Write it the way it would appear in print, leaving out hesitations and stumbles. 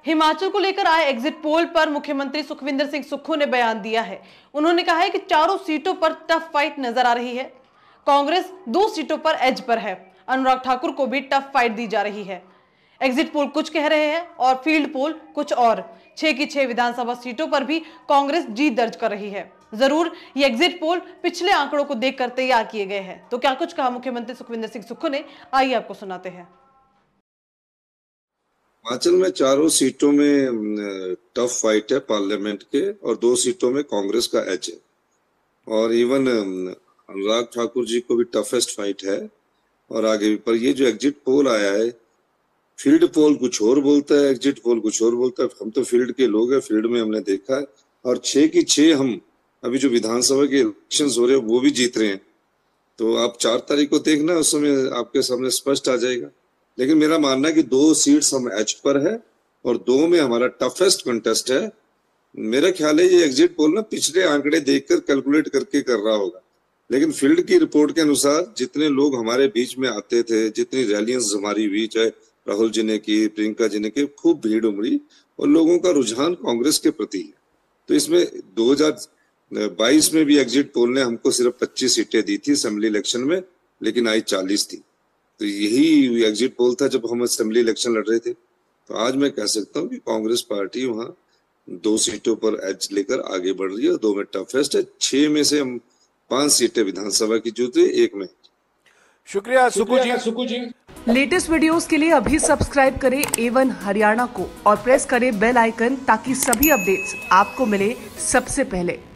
हिमाचल को लेकर आए एग्जिट पोल पर मुख्यमंत्री सुखविंदर सिंह सुक्खू ने बयान दिया है। उन्होंने कहा है कि चारों सीटों पर टफ फाइट नजर आ रही है। कांग्रेस 2 सीटों पर एज पर है। अनुराग ठाकुर को भी टफ फाइट दी जा रही है। एग्जिट पोल कुछ कह रहे हैं और फील्ड पोल कुछ और। 6 की 6 विधानसभा सीटों पर भी कांग्रेस जीत दर्ज कर रही है। जरूर ये एग्जिट पोल पिछले आंकड़ों को देखकर तैयार किए गए हैं। तो क्या कुछ कहा मुख्यमंत्री सुखविंदर सिंह सुक्खू ने, आइए आपको सुनाते हैं। हिमाचल में चारों सीटों में टफ फाइट है पार्लियामेंट के, और 2 सीटों में कांग्रेस का एज है। और इवन अनुराग ठाकुर जी को भी टफेस्ट फाइट है और आगे भी। पर ये जो एग्जिट पोल आया है, फील्ड पोल कुछ और बोलता है, एग्जिट पोल कुछ और बोलता है। हम तो फील्ड के लोग हैं, फील्ड में हमने देखा है। और 6 की 6 हम अभी जो विधानसभा के इलेक्शन हो रहे हैं वो भी जीत रहे हैं। तो आप 4 तारीख को देखना, उस समय आपके सामने स्पष्ट आ जाएगा। लेकिन मेरा मानना है कि 2 सीट्स हम एज पर है और 2 में हमारा टफेस्ट कंटेस्ट है। मेरा ख्याल है ये एग्जिट पोल ना पिछले आंकड़े देखकर कैलकुलेट करके कर रहा होगा। लेकिन फील्ड की रिपोर्ट के अनुसार जितने लोग हमारे बीच में आते थे, जितनी रैलियां हमारी हुई, चाहे राहुल जी ने की, प्रियंका जी ने की, खूब भीड़ उमड़ी और लोगों का रुझान कांग्रेस के प्रति है। तो इसमें 2022 में भी एग्जिट पोल ने हमको सिर्फ 25 सीटें दी थी असेंबली इलेक्शन में, लेकिन आई 40 थी। तो यही एग्जिट पोल था जब हम असेंबली इलेक्शन लड़ रहे थे। तो आज मैं कह सकता हूँ कि कांग्रेस पार्टी वहां 2 सीटों पर एज लेकर आगे बढ़ रही है। 2 में टफेस्ट है। 6 में से हम 5 सीटें विधानसभा की जीते, 1 में। शुक्रिया सुक्खू जी। लेटेस्ट वीडियोस के लिए अभी सब्सक्राइब करें A1 हरियाणा को और प्रेस करें बेल आइकन ताकि सभी अपडेट्स आपको मिले सबसे पहले।